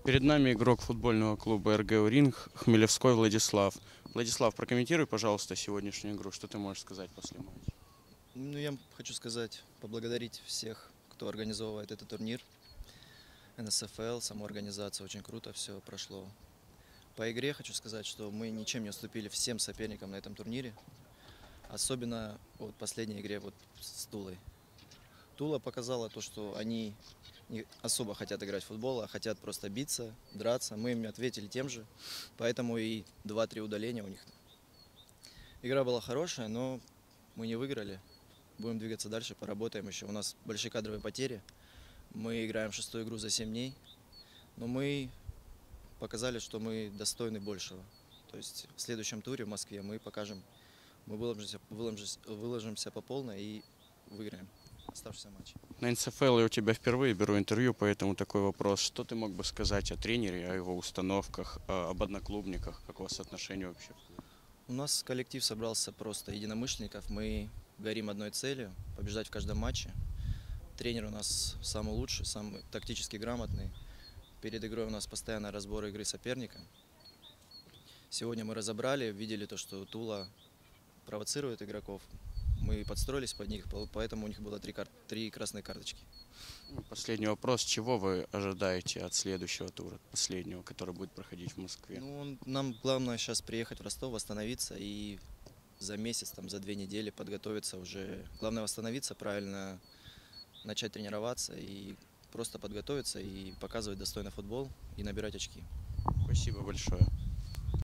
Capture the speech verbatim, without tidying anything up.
Перед нами игрок футбольного клуба эр гэ «Уринг» Хмелевской Владислав. Владислав, прокомментируй, пожалуйста, сегодняшнюю игру. Что ты можешь сказать после матча? Ну, я хочу сказать, поблагодарить всех, кто организовывает этот турнир. эн эс эф эл, саму организацию, очень круто все прошло. По игре хочу сказать, что мы ничем не уступили всем соперникам на этом турнире. Особенно вот последней игре вот с Тулой. Тула показала то, что они не особо хотят играть в футбол, а хотят просто биться, драться. Мы им ответили тем же, поэтому и два-три удаления у них. Игра была хорошая, но мы не выиграли. Будем двигаться дальше, поработаем еще. У нас большие кадровые потери. Мы играем шестую игру за семь дней, но мы показали, что мы достойны большего. То есть в следующем туре в Москве мы покажем, мы выложимся, выложимся, выложимся по полной и выиграем оставшийся матч. На эн эс эф эл я у тебя впервые беру интервью, поэтому такой вопрос. Что ты мог бы сказать о тренере, о его установках, о- об одноклубниках? Как у вас отношения вообще? У нас коллектив собрался просто единомышленников. Мы горим одной целью – побеждать в каждом матче. Тренер у нас самый лучший, самый тактически грамотный. Перед игрой у нас постоянно разбор игры соперника. Сегодня мы разобрали, видели то, что Тула провоцирует игроков. Мы подстроились под них, поэтому у них было три, кар... три красные карточки. Ну, последний вопрос. Чего вы ожидаете от следующего тура, последнего, который будет проходить в Москве? Ну, нам главное сейчас приехать в Ростов, восстановиться и за месяц, там, за две недели подготовиться уже. Главное восстановиться, правильно начать тренироваться и просто подготовиться и показывать достойно футбол и набирать очки. Спасибо большое.